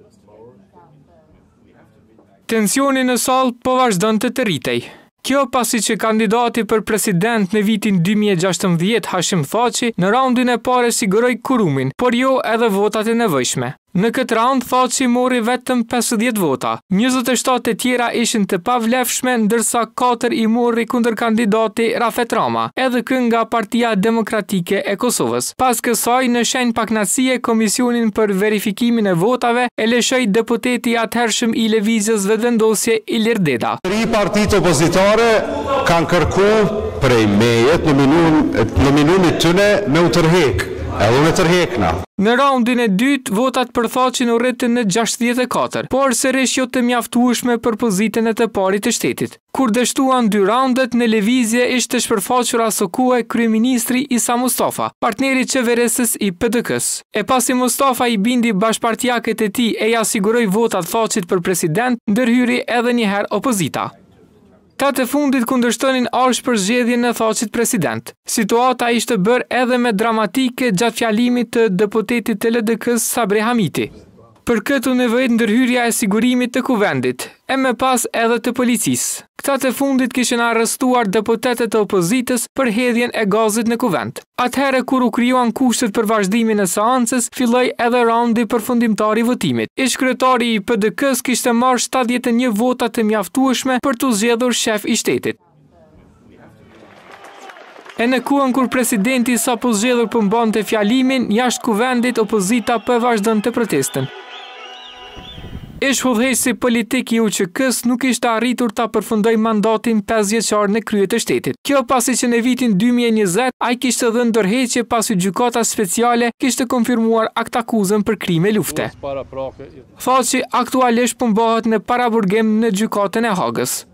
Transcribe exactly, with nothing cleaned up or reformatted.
Tensioni në sallë po vazhdon të të rritej. Kjo pasi që kandidati për president në vitin dy mijë e gjashtëmbëdhjetë Hashim Thaçi në raundin e parë siguroi kurumin, por jo edhe votat e nevojshme. Në këtë raund Thaçi mori vetëm pesëdhjetë vota. njëzet e shtatë e tjera ishin të pavlefshme, ndërsa katër i mori kundër kandidati Rafet Rama, edhe kë nga Partia Demokratike e Kosovës. Pas kësaj, në shenjë pakënaqësie, Komisionin për verifikimin e votave e lëshoi deputeti atëhershëm i Lëvizjes Vetëvendosje Ilir Deda. Tri partitë opozitare kanë kërkuar prej meje nominimit tyne me u tërheq. Edhe unë tërheqna. Në raundin e dytë, votat për Thaçin u rritën në gjashtëdhjetë e katër, por sërish jo të mjaftueshme për pozitën e të parit të shtetit. Kur dështuan dy raundet, në lëvizje ishte shpërfaqur asokue kryeministri Isa Mustafa, partneri qeverisës i P D K-s. E pasi Mustafa i bindi bashkëpartiakët e tij e ja siguroi votat Thaçit për president, ndërhyri edhe një herë opozita. Tatë e fundit kundërshtonin arsh për zgjedhjen e Thaçit president. Situata ishte bërë edhe me dramatike gjatë fjalimit të deputetit të L D K-s Sabri Hamiti. Për këtë u nevojit ndërhyrja e sigurimit të kuvendit, e me pas edhe të policisë. Këta të fundit kishin arrestuar deputetet e opozitës për hedhjen e gazit në kuvend. Atëherë kur u krijuan kushtet për vazhdimin e seancës, filloi edhe raundi përfundimtar i votimit. Ish-kryetari i P D K-s kishte marrë shtatëdhjetë e një vota të mjaftueshme për të zgjedhur shef i shtetit. E në kuën kur presidenti sapo zgjedhur përmbante fjalimin, jashtë kuvendit opozita po vazhdonte protestën. Ish udhëheqësi politik i U Q K-s nuk ishte arritur ta përfundoj mandatin pesë vjeçar në krye të shtetit. Kjo pasi që në vitin dy mijë e njëzet ai kishte dhënë ndërheqje pasi gjykata speciale kishte konfirmuar aktakuzën për krime lufte. Thaçi aktualisht përmbahet në paraburgim në gjykatën e Hagës.